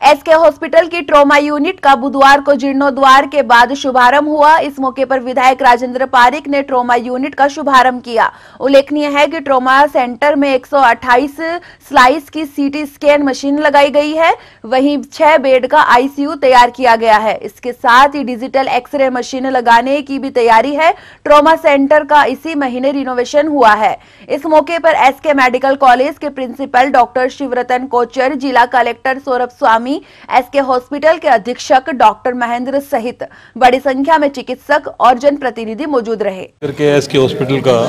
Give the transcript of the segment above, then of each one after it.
SK hospital की trauma unit का बुधवार को जीर्णोद्वार के बाद शुभारंभ हुआ। इस मौके पर विधायक राजेंद्र पारिक ने ट्रॉमा यूनिट का शुभारंभ किया। उल्लेखनीय है कि ट्रॉमा सेंटर में 128 स्लाइस की सीटी स्कैन मशीन लगाई गई है, वहीं 6 बेड का आईसीयू तैयार किया गया है। इसके साथ ही डिजिटल एक्सरे मशीन लगाने की भी तैयारी है। ट्रॉमा सेंटर का इसी महीने रिनोवेशन हुआ है। इस मौके पर एसके मेडिकल कॉलेज के प्रिंसिपल डॉक्टर शिवरतन कोचर, जिला collector Saurabh Swami, SK hospital के अधीक्षक डॉक्टर महेंद्र सहित बड़ी संख्या में चिकित्सक और जनप्रतिनिधि मौजूद रहे। एसके हॉस्पिटल का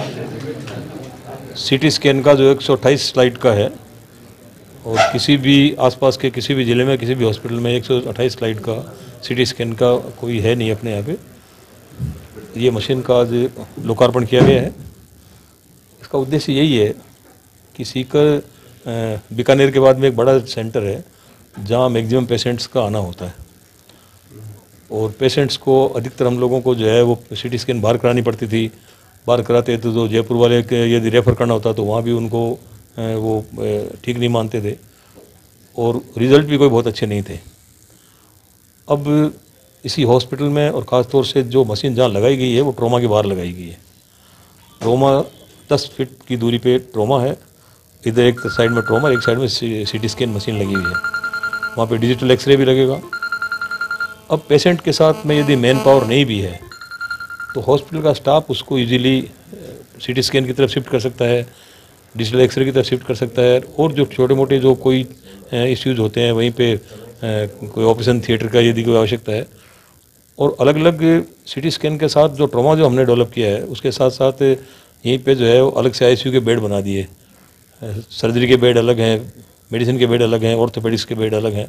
सीटी स्कैन का जो 128 स्लाइड का है और किसी भी आसपास के किसी भी जिले में किसी भी हॉस्पिटल में 128 स्लाइड का सीटी स्कैन का कोई है नहीं अपने यहाँ पे। ये मशीन का आज लोकार्पण किया गया है। इसका उद्देश्य यही है कि सीकर बीकानेर के बाद में एक बड़ा सेंटर है जहाँ मैक्सिमम पेशेंट्स का आना होता है और पेशेंट्स को अधिकतर हम लोगों को जो है वो सीटी स्कैन बाहर करानी पड़ती थी। बाहर कराते तो जो जयपुर वाले के यदि रेफ़र करना होता तो वहाँ भी उनको वो ठीक नहीं मानते थे और रिज़ल्ट भी कोई बहुत अच्छे नहीं थे। अब इसी हॉस्पिटल में और ख़ास तौर से जो मशीन जहाँ लगाई गई है वो ट्रॉमा के बाहर लगाई गई है। ट्रॉमा 10 फीट की दूरी पे ट्रॉमा है, इधर एक साइड में ट्रॉमा, एक साइड में सीटी स्कैन मशीन लगी हुई है। वहाँ पे डिजिटल एक्सरे भी लगेगा। अब पेशेंट के साथ में यदि मैन पावर नहीं भी है तो हॉस्पिटल का स्टाफ उसको इजीली सीटी स्कैन की तरफ शिफ्ट कर सकता है, डिजिटल एक्सरे की तरफ शिफ्ट कर सकता है और जो छोटे मोटे जो कोई इश्यूज होते हैं वहीं पे कोई ऑपरेशन थिएटर का यदि कोई आवश्यकता है। और अलग अलग सीटी स्कैन के साथ जो ट्रॉमा जो हमने डेवलप किया है उसके साथ साथ यहीं पे जो है अलग से आईसीयू के बेड बना दिए। सर्जरी के बेड अलग हैं, मेडिसिन के बेड अलग हैं, ऑर्थोपेडिक्स के बेड अलग हैं।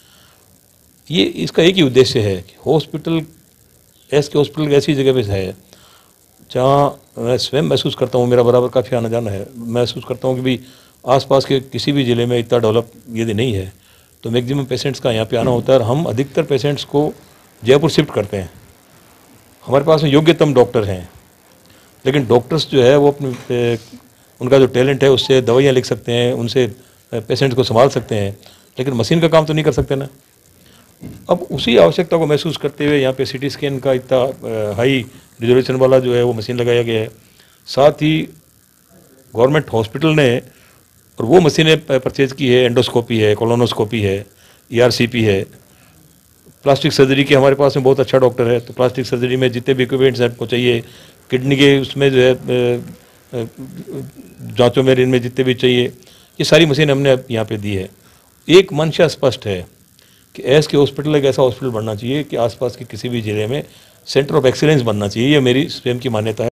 ये इसका एक ही उद्देश्य है कि हॉस्पिटल एसके हॉस्पिटल ऐसी जगह पे है जहाँ मैं स्वयं महसूस करता हूँ, मेरा बराबर काफ़ी आना जाना है, महसूस करता हूँ कि भाई आसपास के किसी भी ज़िले में इतना डेवलप यदि नहीं है तो मैक्सिमम पेशेंट्स का यहाँ पे आना होता है और हम अधिकतर पेशेंट्स को जयपुर शिफ्ट करते हैं। हमारे पास में योग्यतम डॉक्टर हैं लेकिन डॉक्टर्स जो है वो अपने उनका जो टैलेंट है उससे दवाइयाँ लिख सकते हैं, उनसे पेशेंट को संभाल सकते हैं, लेकिन मशीन का काम तो नहीं कर सकते ना। अब उसी आवश्यकता को महसूस करते हुए यहाँ पे सीटी स्कैन का इतना हाई रिजोल्यूशन वाला जो है वो मशीन लगाया गया है। साथ ही गवर्नमेंट हॉस्पिटल ने और वो मशीनें परचेज की है, एंडोस्कोपी है, कोलोनोस्कोपी है, ERCP है। प्लास्टिक सर्जरी के हमारे पास में बहुत अच्छा डॉक्टर है, तो प्लास्टिक सर्जरी में जितने भी इक्विपमेंट्स आपको चाहिए, किडनी के उसमें जो है जाँचों में इनमें जितने भी चाहिए, ये सारी मशीन हमने यहाँ पे दी है। एक मंशा स्पष्ट है कि एसके हॉस्पिटल एक ऐसा हॉस्पिटल बनना चाहिए कि आसपास के किसी भी जिले में सेंटर ऑफ एक्सीलेंस बनना चाहिए। ये मेरी स्वयं की मान्यता है।